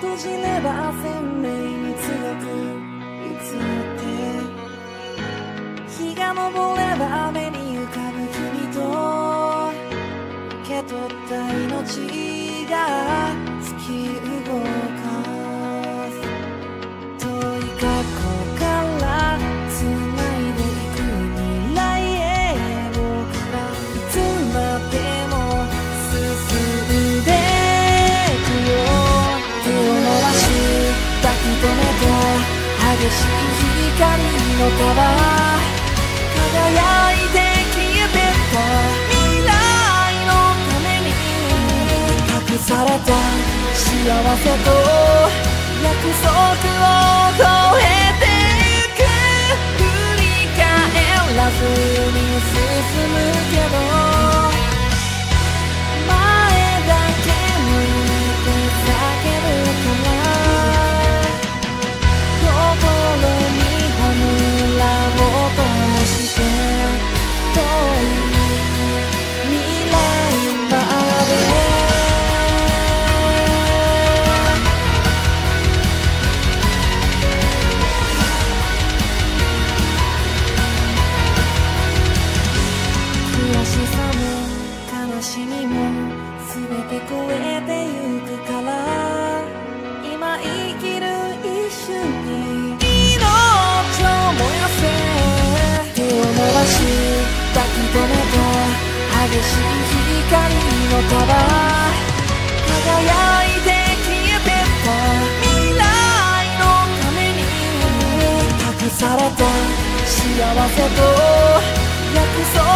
閉じれば鮮明に強くいつって日が昇れば目に浮かぶ君と受け取った命が突き動かす遠い過去から繋いでいく未来へ僕らいつまでも進んでくよ手を伸ばし抱き留めて激しい光の束輝いて消えてった未来のために隠された幸せと約束を超えてゆく振り返らずに進むけど前だけ向いて叫ぶから心に花を灯して遠い未来まで悔しさも悲しみも全て超えてゆくから今生きる一瞬に命を燃やせ手を伸ばし抱き留めた激しい光の束輝いて消えてった未来のために隠された幸せと約束